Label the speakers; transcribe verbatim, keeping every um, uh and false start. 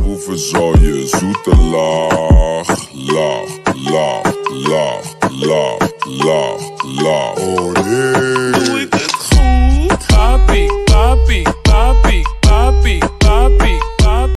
Speaker 1: proeven zal je zoete lach. Lach, lach, lach, lach, lach, lach. Oh nee.